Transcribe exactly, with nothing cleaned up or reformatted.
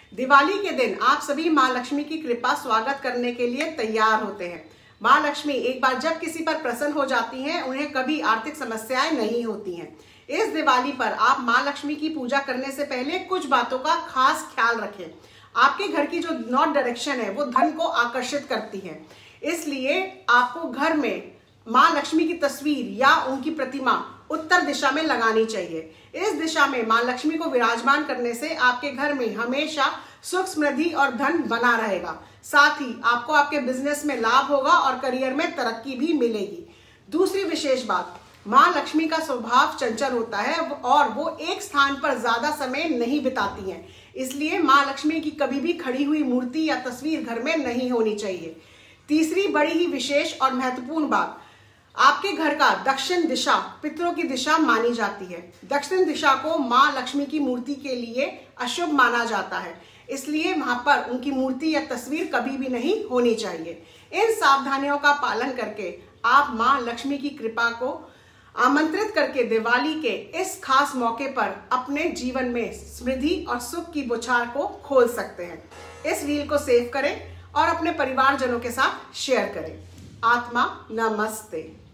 दिवाली के दिन आप सभी माँ लक्ष्मी की कृपा स्वागत करने के लिए तैयार होते हैं। माँ लक्ष्मी एक बार जब किसी पर प्रसन्न हो जाती हैं, उन्हें कभी आर्थिक समस्याएं नहीं होती हैं। इस दिवाली पर आप माँ लक्ष्मी की पूजा करने से पहले कुछ बातों का खास ख्याल रखें। आपके घर की जो नॉर्थ डायरेक्शन है वो धन को आकर्षित करती है, इसलिए आपको घर में माँ लक्ष्मी की तस्वीर या उनकी प्रतिमा उत्तर दिशा में लगानी चाहिए। इस दिशा में माँ लक्ष्मी को विराजमान करने से आपके घर में हमेशा सुख समृद्धि और धन बना रहेगा। साथ ही आपको आपके बिजनेस में लाभ होगा और करियर में तरक्की भी मिलेगी। दूसरी विशेष बात, माँ लक्ष्मी का स्वभाव चंचल होता है और वो एक स्थान पर ज्यादा समय नहीं बिताती हैं, इसलिए माँ लक्ष्मी की कभी भी खड़ी हुई मूर्ति या तस्वीर घर में नहीं होनी चाहिए। तीसरी बड़ी ही विशेष और महत्वपूर्ण बात, आपके घर का दक्षिण दिशा पितरों की दिशा मानी जाती है। दक्षिण दिशा को माँ लक्ष्मी की मूर्ति के लिए अशुभ माना जाता है, इसलिए वहां पर उनकी मूर्ति या तस्वीर कभी भी नहीं होनी चाहिए। इन सावधानियों का पालन करके आप माँ लक्ष्मी की कृपा को आमंत्रित करके दिवाली के इस खास मौके पर अपने जीवन में समृद्धि और सुख की बौछार को खोल सकते हैं। इस रील को सेव करें और अपने परिवारजनों के साथ शेयर करें। आत्मा नमस्ते।